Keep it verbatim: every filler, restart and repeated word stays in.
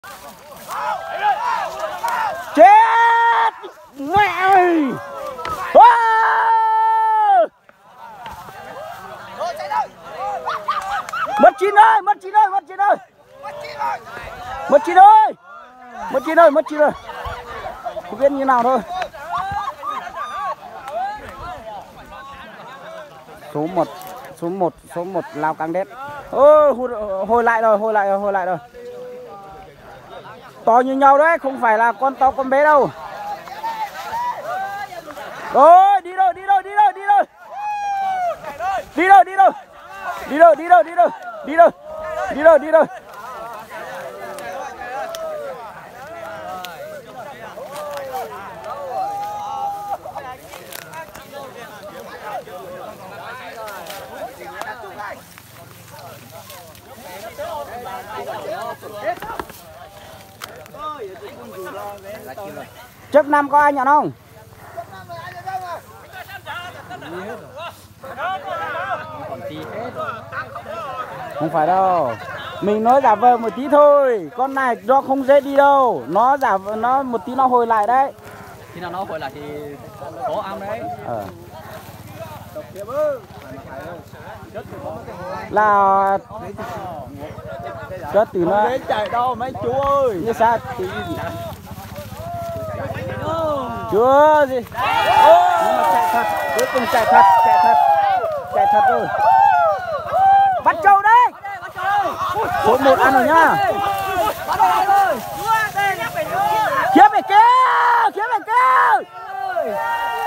Chết mẹ ơi. Mất chín ơi, mất chín ơi, mất chín ơi. Mất chín ơi. Mất chín ơi, mất chín ơi. Không biết như nào thôi. Số một, số một, số một Lao Cang Đét. Ôi, hồi lại rồi, hồi lại rồi, hồi lại rồi. To như nhau đấy, không phải là con to con bé đâu. Rồi, đi đâu, đi đâu, đi đâu, đi đâu. Đi đâu, đi đâu. Đi đâu, đi đâu, đi đâu. Đi đâu. Đi đâu, đi đâu. Trước năm có ai nhận không? Không phải đâu. Mình nói giả vờ một tí thôi. Con này do không dễ đi đâu. Nó giả vờ, nó một tí nó hồi lại đấy. Khi nào nó hồi lại thì có ăn đấy. Ờ. Là chết từ nó chạy đâu mấy chú ơi. như sao thì chưa gì. Nhưng mà chạy thật, cuối cùng chạy thật, chạy thật, chạy thật rồi. Bắt trâu đấy. Số một ăn rồi nhá. Khiếp về kia, khiếp về kia.